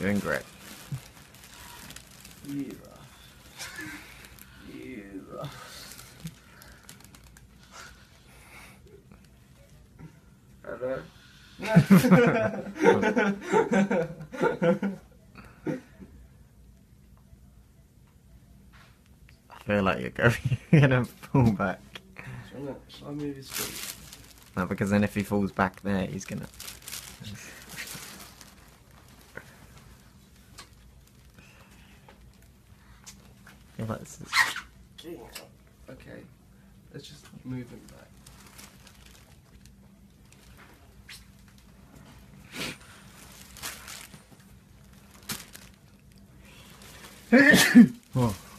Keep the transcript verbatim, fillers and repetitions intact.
Doing great. Yeah. Yeah. Hello? I feel like you're going, you're gonna fall back. Shall I, shall I move his feet? No, because then if he falls back there, he's gonna. I feel like this is... Okay, let's just move him back. Oh.